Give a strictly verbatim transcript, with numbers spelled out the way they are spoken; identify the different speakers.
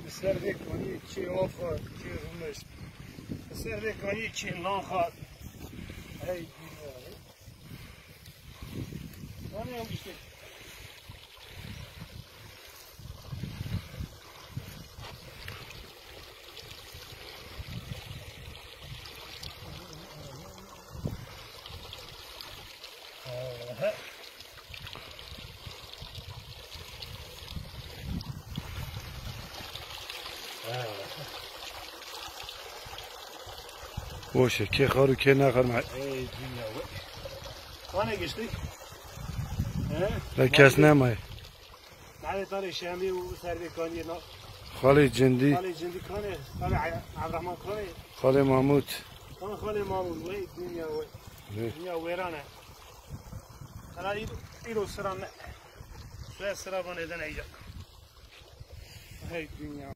Speaker 1: سر بکنی چی آفاد چی رومش سر بکنی چی ناخواد ای دیگه آنه هم بیشتر
Speaker 2: باشه که خارو که نخرم
Speaker 1: ای دنیا آنه گشتی
Speaker 2: لا کس نمای
Speaker 1: نه تاره شمی و سر بکنی نه
Speaker 2: خاله جندی
Speaker 1: خاله جندی کنه خاله عبدالرحمن کنه
Speaker 2: خاله محمود
Speaker 1: کنه خاله محمود وی دنیا وی دنیا ویرانه حالا ایرو سران سوی سرابان ادن ایجا ای دنیا